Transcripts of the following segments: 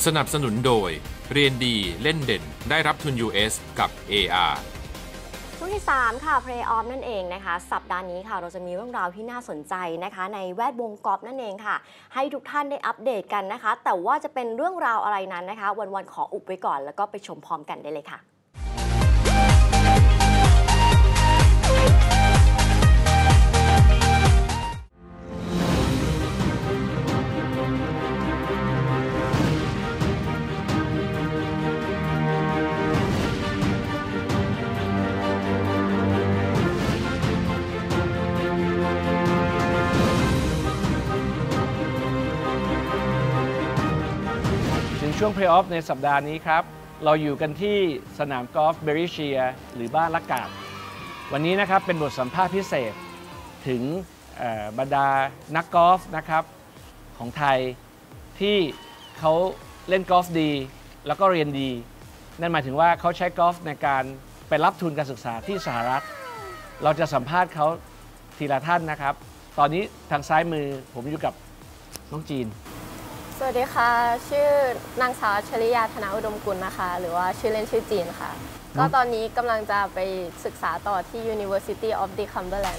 สนับสนุนโดยเรียนดีเล่นเด่นได้รับทุน US กับ AR ช่วงที่3ค่ะ Play Off นั่นเองนะคะสัปดาห์นี้ค่ะเราจะมีเรื่องราวที่น่าสนใจนะคะในแวดวงกอล์ฟนั่นเองค่ะให้ทุกท่านได้อัปเดตกันนะคะแต่ว่าจะเป็นเรื่องราวอะไรนั้นนะคะวันๆขออุบไว้ก่อนแล้วก็ไปชมพร้อมกันได้เลยค่ะช่วง Play Off ในสัปดาห์นี้ครับเราอยู่กันที่สนามกอล์ฟเบริเชียหรือบ้านละกาดวันนี้นะครับเป็นบทสัมภาษณ์พิเศษถึงบรรดานักกอล์ฟนะครับของไทยที่เขาเล่นกอล์ฟดีแล้วก็เรียนดีนั่นหมายถึงว่าเขาใช้กอล์ฟในการไปรับทุนการศึกษาที่สหรัฐเราจะสัมภาษณ์เขาทีละท่านนะครับตอนนี้ทางซ้ายมือผมอยู่กับน้องจีนสวัสดีค่ะชื่อนางสาวชลิยาธนาอุดมกุลนะคะหรือว่าชื่อเล่นชื่อจีนค่ะก็ตอนนี้กำลังจะไปศึกษาต่อที่ University of the Cumberland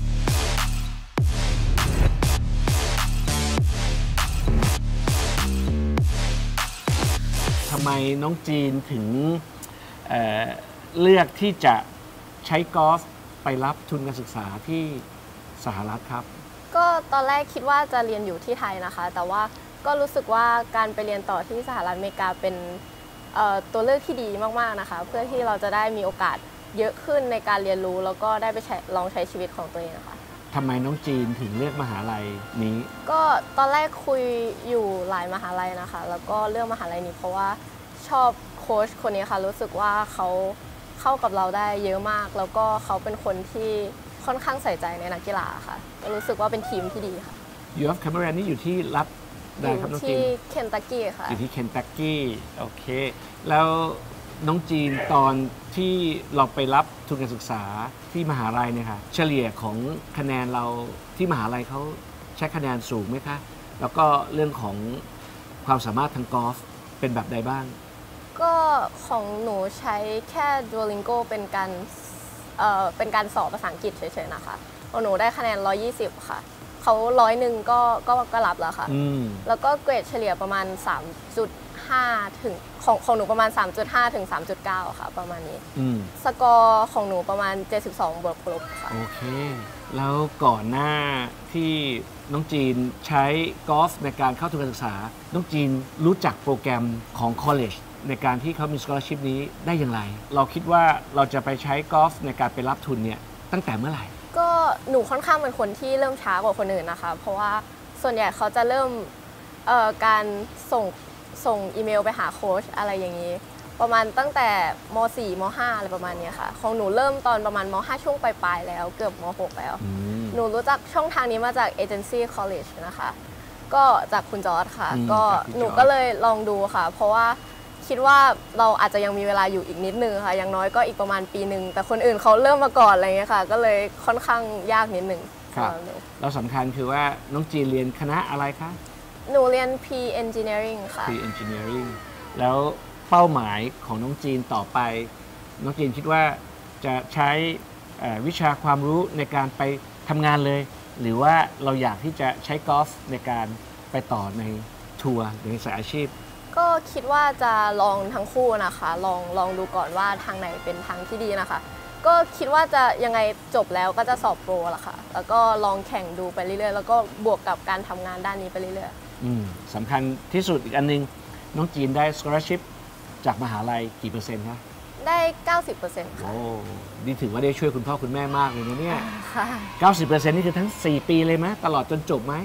ทำไมน้องจีนถึงเลือกที่จะใช้กอล์ฟไปรับทุนการศึกษาที่สหรัฐครับก็ตอนแรกคิดว่าจะเรียนอยู่ที่ไทยนะคะแต่ว่าก็รู้สึกว่าการไปเรียนต่อที่สหรัฐอเมริกาเป็นตัวเลือกที่ดีมากๆนะคะเพื่อที่เราจะได้มีโอกาสเยอะขึ้นในการเรียนรู้แล้วก็ได้ไปลองใช้ชีวิตของตัวเองนะคะทำไมน้องจีนถึงเลือกมหาลัยนี้ก็ตอนแรกคุยอยู่หลายมหาลัยนะคะแล้วก็เลือกมหาลัยนี้เพราะว่าชอบโค้ชคนนี้ค่ะรู้สึกว่าเขาเข้ากับเราได้เยอะมากแล้วก็เขาเป็นคนที่ค่อนข้างใส่ใจในนักกีฬาค่ะรู้สึกว่าเป็นทีมที่ดีค่ะ UF Cumberland นี่อยู่ที่รัฐอยู่ที่เคนตักกี้ค่ะอยู่ที่เคนตักกี้โอเคแล้วน้องจีนตอนที่เราไปรับทุนการศึกษาที่มหาลัยเนี่ยค่ะเฉลี่ยของคะแนนเราที่มหาลัยเขาใช้คะแนนสูงไหมคะแล้วก็เรื่องของความสามารถทางกอล์ฟเป็นแบบใดบ้างก็ของหนูใช้แค่ Duolingo เป็นการสอบภาษาอังกฤษเฉยๆนะคะหนูได้คะแนน120ค่ะเขา100ก็รับแล้วค่ะแล้วก็เกรดเฉลี่ยประมาณ 3.5 ถึงของหนูประมาณ 3.5 ถึง 3.9 ค่ะประมาณนี้สกอร์ของหนูประมาณ72บวกลบค่ะโอเคแล้วก่อนหน้าที่น้องจีนใช้กอล์ฟในการเข้าทุนการศึกษาน้องจีนรู้จักโปรแกรมของ college ในการที่เขามี scholarship นี้ได้อย่างไรเราคิดว่าเราจะไปใช้กอล์ฟในการไปรับทุนเนี่ยตั้งแต่เมื่อไหร่ก็หนูค่อนข้างเป็นคนที่เริ่มช้ากว่าคนอื่นนะคะเพราะว่าส่วนใหญ่เขาจะเริ่มการส่งอีเมลไปหาโค้ชอะไรอย่างนี้ประมาณตั้งแต่ม.4 ม.5 อะไรประมาณนี้ค่ะของหนูเริ่มตอนประมาณม.5 ช่วงปลายๆแล้วเกือบม.6 แล้วหนูรู้จักช่องทางนี้มาจากเอเจนซี่คอลเลจนะคะก็จากคุณจอร์จค่ะก็หนูก็เลยลองดูค่ะเพราะว่าคิดว่าเราอาจจะยังมีเวลาอยู่อีกนิดนึงค่ะอย่างน้อยก็อีกประมาณปีหนึ่งแต่คนอื่นเขาเริ่มมาก่อนอะไรเงี้ยค่ะก็เลยค่อนข้างยากนิดนึงครับแล้วสำคัญคือว่าน้องจีนเรียนคณะอะไรคะหนูเรียน P Engineering ค่ะ P Engineering แล้วเป้าหมายของน้องจีนต่อไปน้องจีนคิดว่าจะใช้วิชาความรู้ในการไปทำงานเลยหรือว่าเราอยากที่จะใช้กอล์ฟในการไปต่อในทัวร์หรือในสายอาชีพก็คิดว่าจะลองทั้งคู่นะคะลองดูก่อนว่าทางไหนเป็นทางที่ดีนะคะก็คิดว่าจะยังไงจบแล้วก็จะสอบโปรละค่ะแล้วก็ลองแข่งดูไปเรื่อยๆแล้วก็บวกกับการทำงานด้านนี้ไปเรื่อยๆสำคัญที่สุดอีกอันนึงน้องจีนได้ scholarship จากมหาลัยกี่เปอร์เซ็นต์คะได้ 90% ค่ะโอ้นี่ถือว่าได้ช่วยคุณพ่อคุณแม่มากเลยนะเนี่ยค่ะ 90% นี่คือทั้ง4ปีเลยไหมตลอดจนจบไหม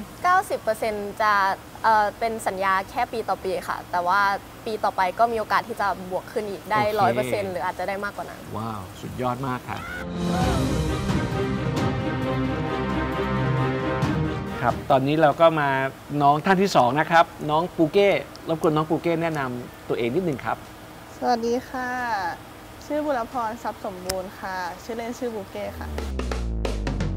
90% จะเป็นสัญญาแค่ปีต่อปีค่ะแต่ว่าปีต่อไปก็มีโอกาสที่จะบวกขึ้นอีกได้ 100% หรืออาจจะได้มากกว่านั้นว้าวสุดยอดมากค่ะครับตอนนี้เราก็มาน้องท่านที่2นะครับน้องปูเก้รบกวนน้องปูเก้แนะนำตัวเองนิดนึงครับสวัสดีค่ะชื่อบุรพรทรัพย์สมบูรณ์ค่ะชื่อเล่นชื่อปูเก้ค่ะ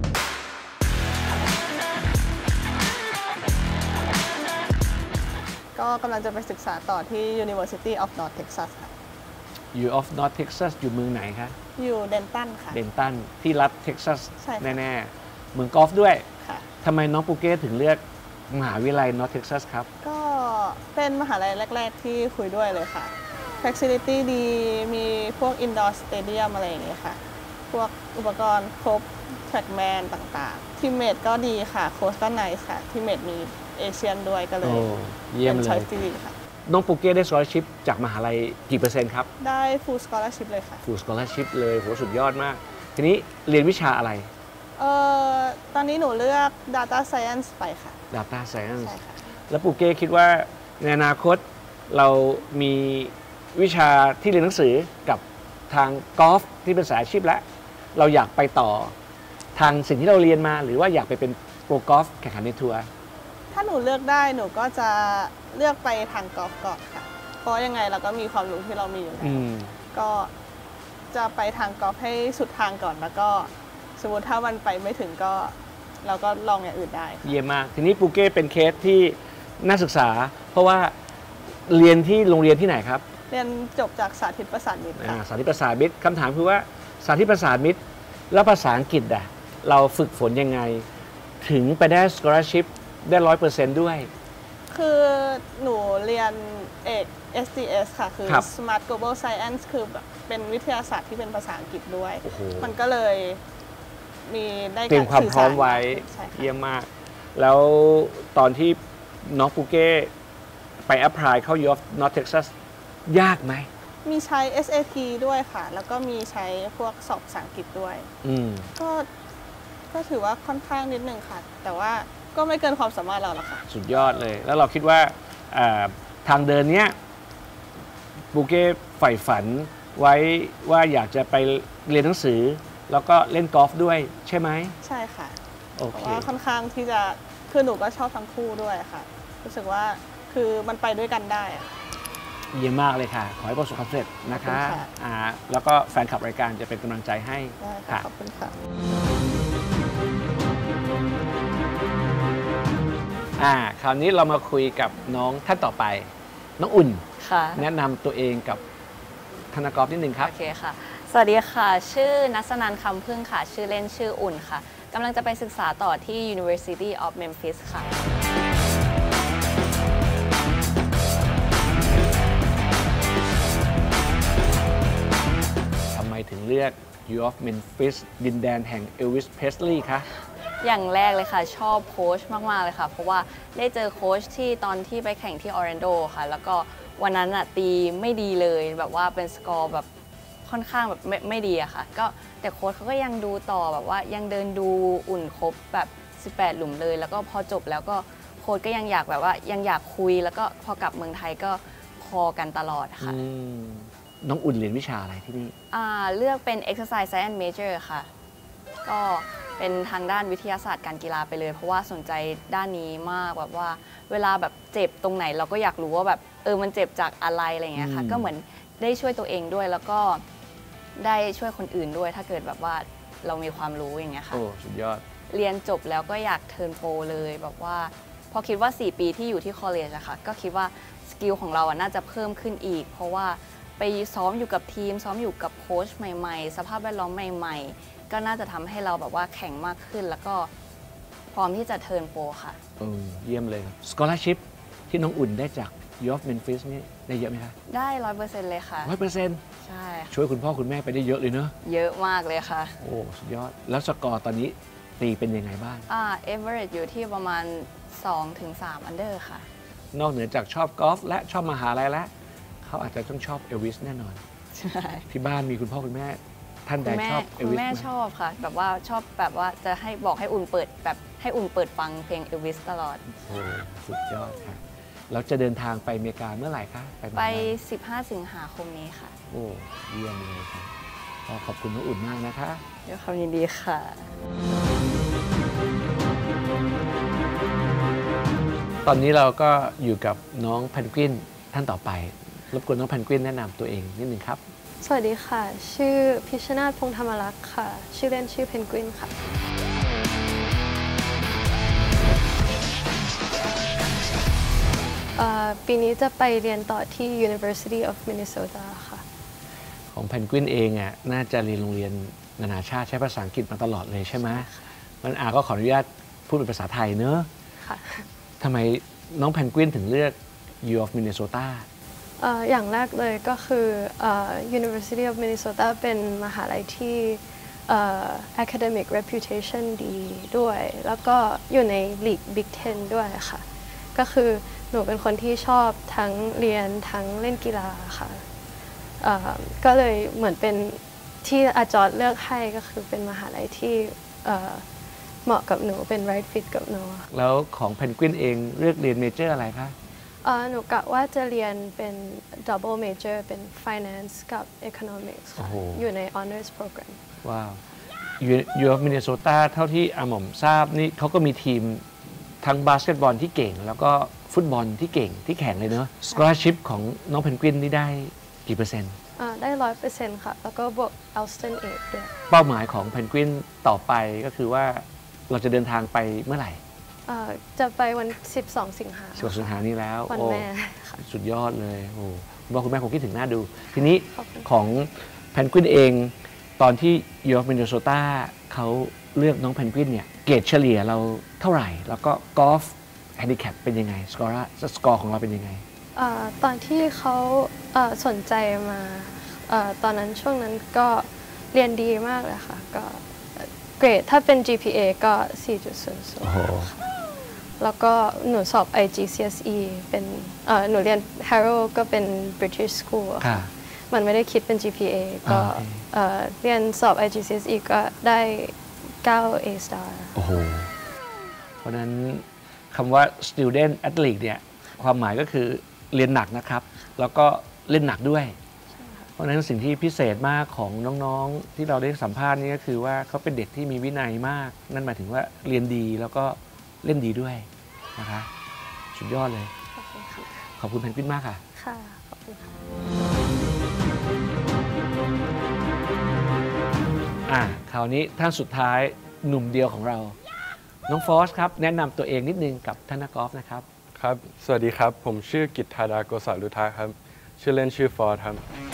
คก็กำลังจะไปศึกษาต่อที่ University of North Texas ค่ะ U of North Texas อยู่เมืองไหนคะอยู่เดนตันค่ะเดนตันที่รัฐเท็กซัสใช่ค่ะแน่ๆเมืองกอล์ฟด้วยค่ะทำไมน้องปูเก้ถึงเลือกมหาวิทยาลัย North Texas ครับก็เป็นมหาลัยแรก ๆ ที่คุยด้วยเลยค่ะ Facility ดี มีพวก Indoor Stadium อะไรอย่างเงี้ยค่ะ พวกอุปกรณ์ครบ Trackman ต่างๆ ทีมเมทก็ดีค่ะ โค้ชก็ไนส์ค่ะ ทีมเมทมีเอเชียนด้วยก็เลยโอ้เยี่ยมเป็นเลช้อยยส์ที่ดีค่ะน้องปูเก้ได้ scholarship จากมหาลัยกี่เปอร์เซ็นต์ครับได้ Full Scholarship เลยค่ะ full scholarship เลยโหสุดยอดมาก ทีนี้เรียนวิชาอะไรตอนนี้หนูเลือก Data Science ไปค่ะ Data Science ใช่ค่ะแล้วปูเก้คิดว่าในอนาคตเรามีวิชาที่เรียนหนังสือกับทางกอล์ฟที่เป็นสายอาชีพแล้วเราอยากไปต่อทางสิ่งที่เราเรียนมา หรือว่าอยากไปเป็นโปรกอล์ฟแข่งขันในทัวร์ถ้าหนูเลือกได้หนูก็จะเลือกไปทางกอล์ฟก่อนค่ะ เพราะยังไงเราก็มีความรู้ที่เรามีอยู่แล้ว ก็จะไปทางกอล์ฟให้สุดทางก่อนแล้วก็สมมติถ้ามันไปไม่ถึงก็เราก็ลองอย่างอื่นได้ค่ะเยี่ยมมาก ทีนี้ปูเก้เป็นเคสที่น่าศึกษา เพราะว่าเรียนที่โรงเรียนที่ไหนครับเรียนจบจากสาธิตประสานมิตรค่ะสาธิตประสานมิตรคำถามคือว่าสาธิตประสานมิตรแล้วภาษาอังกฤษเราฝึกฝนยังไง ถึงไปได้ scholarship ได้ 100% ด้วยคือหนูเรียนเอก SDS ค่ะ คือครับ Smart Global Science คือแบบเป็นวิทยาศาสตร์ที่เป็นภาษาอังกฤษด้วยโอ้โหมันก็เลยมีได้เตรียมความพร้อมไว้ใช่ค่ะเยี่ยมมาก แล้วตอนที่น้องปูเก้ไป apply เข้า U of North Texas ยากไหมมีใช้ SAT ด้วยค่ะ แล้วก็มีใช้พวกสอบภาษาอังกฤษด้วย ก็ถือว่าค่อนข้างนิดนึงค่ะ แต่ว่าก็ไม่เกินความสามารถเราหรอกค่ะสุดยอดเลย แล้วเราคิดว่าทางเดินเนี้ยปูเก้ใฝ่ฝันไว้ว่าอยากจะไปเรียนหนังสือ แล้วก็เล่นกอล์ฟด้วยใช่ไหมใช่ค่ะโอเพเคราะว่าค่อนข้างที่จะคือหนูก็ชอบทั้งคู่ด้วยค่ะ รู้สึกว่าคือมันไปด้วยกันได้อะเยี่ยมมากเลยค่ะ ขอให้ประสบความสำเร็จนะคะขอบคุณค่ะแล้วก็แฟนคลับรายการจะเป็นกำลังใจให้ได้ค่ะค่ะขอบคุณค่ะคราวนี้เรามาคุยกับน้องท่านต่อไป น้องอุ่นค่ะแนะนำตัวเองกับธนากรนิดนึงครับโอเคค่ะ สวัสดีค่ะ ชื่อนัสนันท์คำพึ่งค่ะ ชื่อเล่นชื่ออุ่นค่ะกำลังจะไปศึกษาต่อที่ University of Memphis ค่ะทำไมถึงเลือก U of Memphis ดินแดนแห่ง Elvis Presley คะอย่างแรกเลยค่ะ ชอบโค้ชมาก ๆ เลยค่ะ เพราะว่าได้เจอโค้ชที่ตอนที่ไปแข่งที่ออร์แลนโดค่ะ แล้วก็วันนั้นตีไม่ดีเลยแบบว่าเป็นสกอร์แบบค่อนข้างแบบไม่ดีอะค่ะก็แต่โค้ชเขาก็ยังดูต่อแบบว่ายังเดินดูอุ่นครบแบบ18 หลุมเลย แล้วก็พอจบแล้วก็โค้ชก็ยังอยากแบบว่ายังอยากคุย แล้วก็พอกลับเมืองไทยก็คอกันตลอดค่ะน้องอุ่นเรียนวิชาอะไรที่นี่เลือกเป็น Exercise Science Major ค่ะ ก็เป็นทางด้านวิทยาศาสตร์การกีฬาไปเลย เพราะว่าสนใจด้านนี้มากแบบว่าเวลาแบบเจ็บตรงไหนเราก็อยากรู้ว่าแบบมันเจ็บจากอะไรอะไรอย่างเงี้ยค่ะก็เหมือนได้ช่วยตัวเองด้วยแล้วก็ได้ช่วยคนอื่นด้วยถ้าเกิดแบบว่าเรามีความรู้อย่างเงี้ยค่ะโอ้สุดยอดเรียนจบแล้วก็อยากเทิร์นโปรเลยแบบว่าพอคิดว่า4 ปีที่อยู่ที่คอลเลจอะค่ะก็คิดว่าสกิลของเราน่าจะเพิ่มขึ้นอีกเพราะว่าไปซ้อมอยู่กับทีมซ้อมอยู่กับโค้ชใหม่ๆสภาพแวดล้อมใหม่ๆก็น่าจะทำให้เราแบบว่าแข็งมากขึ้นแล้วก็พร้อมที่จะเทิร์นโปรค่ะเยี่ยมเลยครับ scholarship ที่น้องอุ่นได้จาก U of Memphis นี่ได้เยอะไหมคะได้ 100% เลยค่ะ 100% ใช่ค่ะช่วยคุณพ่อคุณแม่ไปได้เยอะเลยเนอะเยอะมากเลยค่ะโอ้สุดยอด แล้วสกอร์ตอนนี้ตีเป็นยังไงบ้าง average อยู่ที่ประมาณ 2-3 อันเดอร์ค่ะนอกเหนือจากชอบกอล์ฟและชอบมหาลัยแล้วเขาอาจจะต้องชอบเอลวิสแน่นอนใช่ที่บ้านมีคุณพ่อคุณแม่ ท่านใดชอบเอลคุณวิสแม่ไหมชอบค่ะ แบบว่าชอบแบบว่าจะให้บอกให้อุ่นเปิดแบบให้อุ่นเปิดฟังเพลงเอลวิสตลอดโอ้สุดยอดค่ะแล้วจะเดินทางไปอเมริกาเมื่อไหร่คะมหาไปลัย 15 สิงหาคมนี้ค่ะโอ้เยี่ยมเลยค่ะก็ขอบคุณน้องอุ่นมากนะคะด้วยความยินดีค่ะตอนนี้เราก็อยู่กับน้องแพนกวินท่านต่อไปรบกวนน้องแพนกวินแนะนำตัวเองนิดนึงครับสวัสดีค่ะ ชื่อพิชนาถพงษ์ธรรมรักษ์ค่ะ ชื่อเล่นชื่อเพนกวินค่ะพปีนี้จะไปเรียนต่อที่ University of Minnesota ค่ะของเพนกวินเองอ่ะน่าจะเรียนโรงเรียนนานาชาติใช้ภาษาอังกฤษมาตลอดเลยใช่ไหมมันก็ขออนุญาตพูดเป็นภาษาไทยเนอะค่ะทำไมน้องเพนกวินถึงเลือก U of Minnesota อย่างแรกเลยก็คือ University of Minnesota เป็นมหาลัยที่ academic reputation ดีด้วย แล้วก็อยู่ใน League Big Ten ด้วยค่ะ ก็คือหนูเป็นคนที่ชอบทั้งเรียนทั้งเล่นกีฬาค่ะก็เลยเหมือนเป็นที่อาจารย์เลือกให้ก็คือเป็นมหาลัยที่เหมาะกับหนูเป็น right fit กับหนูค่ะแล้วของเพนกวินเองเลือกเรียนเมเจอร์อะไรคะหนูกะว่าจะเรียนเป็น double major เป็น finance กับ economics ค่ะ อยู่ใน honors program ว้าว U of Minnesota เท่าที่อาหม่อมทราบนี่เขาก็มีทีมทั้งบาสเกตบอลที่เก่ง แล้วก็ฟุตบอลที่เก่งที่แข่งเลยเนอะ scholarship ของน้องเพนกวินนี่ได้กี่เปอร์เซ็นต์ได้ 100% ค่ะ แล้วก็บวก Alston Aid ด้วยเป้าหมายของเพนกวินต่อไปก็คือว่าเราจะเดินทางไปเมื่อไหร่จะไปวัน 12 สิงหา 12 สิงหานี้แล้ววันแม่ค่ะสุดยอดเลยโอ้คุณพ่อคุณแม่คงคิดถึงหน้าดู ทีนี้ขอบคุณของเพนกวินเองตอนที่ U of Minnesota เขาเลือกน้องเพนกวินเนี่ยเกรดเฉลี่ยเราเท่าไหร่ แล้วก็กอล์ฟแฮนดิแคปเป็นยังไงสกอร์ของเราเป็นยังไงตอนที่เขาสนใจมาตอนนั้นช่วงนั้นก็เรียนดีมากเลยค่ะ ก็เกรดถ้าเป็น GPA ก็ 4.00 โอ้โหแล้วก็หนูสอบ IGCSE เป็นหนูเรียน Harrow ก็เป็น British School อะค่ะค่ะ มันไม่ได้คิดเป็น GPA ก็เรียนสอบ IGCSE ก็ได้ 9 A star โอ้โห เพราะฉะนั้นคำว่า student athlete เนี่ยความหมายก็คือเรียนหนักนะครับ แล้วก็เล่นหนักด้วย เพราะฉะนั้นสิ่งที่พิเศษมากของน้องๆที่เราได้สัมภาษณ์นี่ก็คือว่าเขาเป็นเด็กที่มีวินัยมาก นั่นหมายถึงว่าเรียนดีแล้วก็เล่นดีด้วยนะคะสุดยอดเลยขอบคุณค่ะขอบคุณเพนกวินมากค่ะค่ะ ขอบคุณค่ะคราวนี้ท่านสุดท้ายหนุ่มเดียวของเรา น้องฟอสครับ แนะนำตัวเองนิดนึงกับท่านนักกอล์ฟนะครับครับ สวัสดีครับ ผมชื่อกิตธาดาโกษาลุทาครับ ชื่อเล่นชื่อฟอร์ดครับ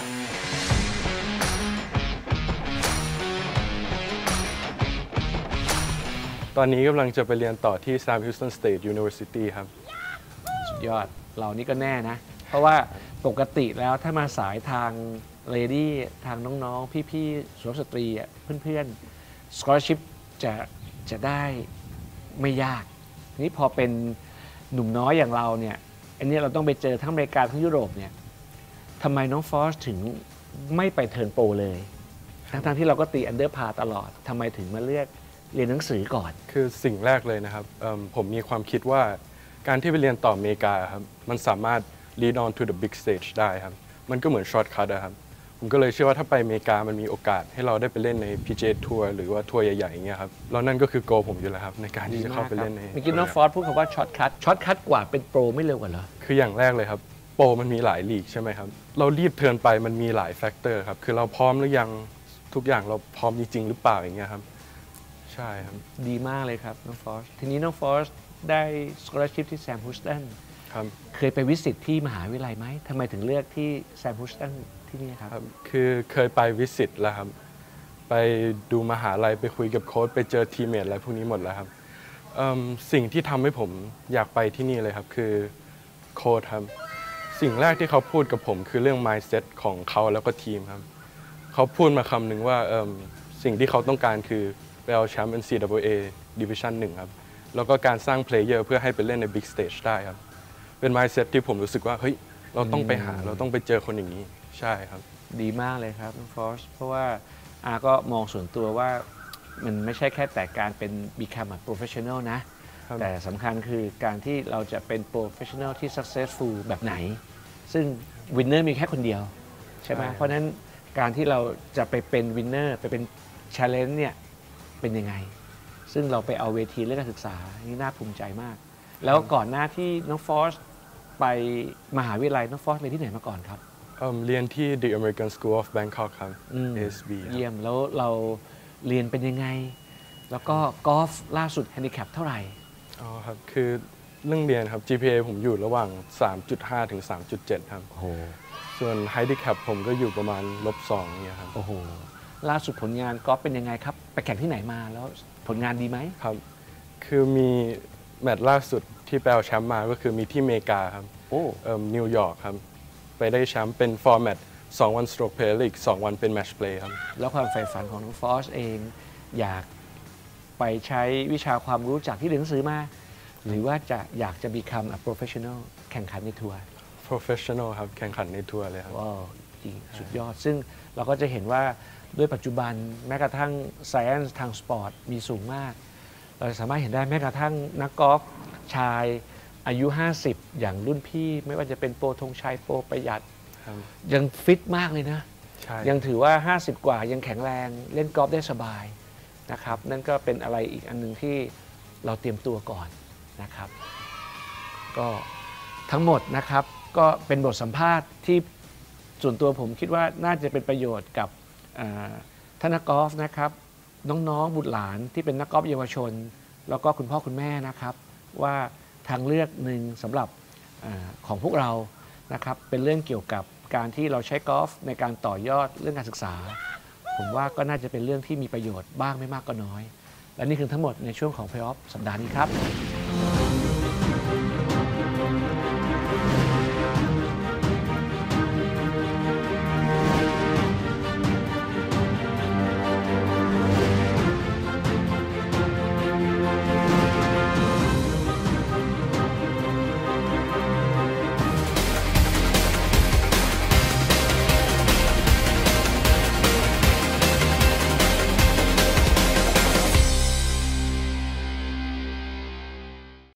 ตอนนี้กำลังจะไปเรียนต่อที่ Sam Houston State University ครับสุดยอดเรานี่ก็แน่นะ เพราะว่าปกติแล้วถ้ามาสายทางเลดี้ทางน้องๆ พี่ๆสุภาพสตรีเพื่อนๆ scholarship จะได้ไม่ยากนี่พอเป็นหนุ่มน้อยอย่างเราเนี่ยอันนี้เราต้องไปเจอทั้งอเมริกาทั้งยุโรปเนี่ยทำไมน้องฟอสถึงไม่ไปเทิร์นโปรเลยทั้งที่เราก็ตีอันเดอร์พาตลอดทำไมถึงมาเลือกเรียนหนังสือก่อนคือสิ่งแรกเลยนะครับผมมีความคิดว่าการที่ไปเรียนต่ออเมริกาครับมันสามารถ lead on to the big stage ได้ครับมันก็เหมือนช็อตคัทครับผมก็เลยเชื่อว่าถ้าไปอเมริกามันมีโอกาสให้เราได้ไปเล่นใน PGA ทัวร์หรือว่าทัวร์ใหญ่ๆอย่างเงี้ยครับแล้วนั่นก็คือโกผมอยู่แล้วครับในการที่จะเข้าไปเล่นในเมื่อกี้น้องฟอสพูดคำว่าช็อตคัทกว่าเป็นโปรไม่เร็วกว่าเหรอคืออย่างแรกเลยครับโปรมันมีหลายลีกใช่ไหมครับเรารีบเทิร์นไปมันมีหลายแฟกเตอร์ครับคือเราพร้อมหรือยังทุกอย่างเราพร้อมจริงๆหรือเปล่าอย่างเงี้ยครับใช่ครับดีมากเลยครับน้องฟอสทีนี้น้องฟอสได้ scholarship ที่แซม Houston ครับเคยไปวิสิตที่มหาวิทยาลัยไหมทำไมถึงเลือกที่แซม Houston ที่นี่ครับคือเคยไปวิสิตแล้วครับไปดูมหาลัยไปคุยกับโค้ชไปเจอทีมเมทอะไรพวกนี้หมดแล้วครับสิ่งที่ทำให้ผมอยากไปที่นี่เลยครับคือโค้ชครับสิ่งแรกที่เขาพูดกับผมคือเรื่อง mindset ของเขาแล้วก็ทีมครับเขาพูดมาคำหนึ่งว่าสิ่งที่เขาต้องการคือไปเอาแชมป์ NCAA Division 1ครับแล้วก็การสร้างเพลเยอร์เพื่อให้ไปเล่นใน Big Stage ได้ครับเป็น mindset ที่ผมรู้สึกว่าเฮ้ยเราต้องไปหาเราต้องไปเจอคนอย่างนี้ใช่ครับดีมากเลยครับน้องฟอสเพราะว่าอาก็มองส่วนตัวว่ามันไม่ใช่แค่แต่การเป็น become a professional นะแต่สำคัญคือการที่เราจะเป็น professional ที่ successful แบบไหนซึ่ง winner มีแค่คนเดียวใช่ไหมเพราะฉะนั้นการที่เราจะไปเป็น winner ไปเป็น challenge เนี่ยเป็นยังไงซึ่งเราไปเอาเวทีเรื่องการศึกษานี่น่าภูมิใจมากแล้วก่อนหน้าที่น้องฟอสไปมหาวิทยาลัยน้องฟอสเรียนที่ไหนมาก่อนครับเรียนที่ The American School of Bangkok ครับ ASB เยี่ยมแล้วเราเรียนเป็นยังไงแล้วก็กอล์ฟล่าสุดแฮนดิแคปเท่าไหร่อ๋อครับคือเรื่องเรียนครับ GPA ผมอยู่ระหว่าง 3.5 ถึง 3.7 ครับโอ้โหส่วน Handicap ผมก็อยู่ประมาณ-2เนี่ยครับโอ้โห ล่าสุดผลงานกอล์ฟเป็นยังไงครับ ไปแข่งที่ไหนมาแล้วผลงานดีไหมครับ คือมีแมตช์ล่าสุดที่ไปเอาแชมป์มาก็คือมีที่อเมริกาครับโอ้นิวยอร์กครับ ไปได้แชมป์เป็นฟอร์แมต2 วันสโตรกเพลย์อีก2 วันเป็นแมตช์เพลย์ครับแล้วความใฝ่ฝันของน้องฟอสเองอยากไปใช้วิชาความรู้จากที่เรียนหนังสือมา หรือว่าอยากจะ become a professional แข่งขันในทัวร์ Professional ครับ แข่งขันในทัวร์เลยครับว้าวจริงสุดยอด ซึ่งเราก็จะเห็นว่าด้วยปัจจุบันแม้กระทั่ง science ทางสปอร์ตมีสูงมาก เราสามารถเห็นได้แม้กระทั่งนักกอล์ฟชายอายุ 50 อย่างรุ่นพี่ ไม่ว่าจะเป็นโปรธงชัยโปรประหยัดครับยังฟิตมากเลยนะใช่ยังถือว่า 50 กว่ายังแข็งแรงเล่นกอล์ฟได้สบายนะครับ นั่นก็เป็นอะไรอีกอันหนึงที่เราเตรียมตัวก่อนนะครับ ก็ทั้งหมดนะครับก็เป็นบทสัมภาษณ์ที่ส่วนตัวผมคิดว่าน่าจะเป็นประโยชน์กับท่านนักกอล์ฟนะครับ น้องๆบุตรหลานที่เป็นนักกอล์ฟเยาวชน แล้วก็คุณพ่อคุณแม่นะครับ ว่าทางเลือกหนึ่งสำหรับของพวกเรานะครับเป็นเรื่องเกี่ยวกับการที่เราใช้กอล์ฟในการต่อยอดเรื่องการศึกษา ผมว่าก็น่าจะเป็นเรื่องที่มีประโยชน์บ้างไม่มากก็น้อย และนี่คือทั้งหมดในช่วงของ Play Off สัปดาห์นี้ครับ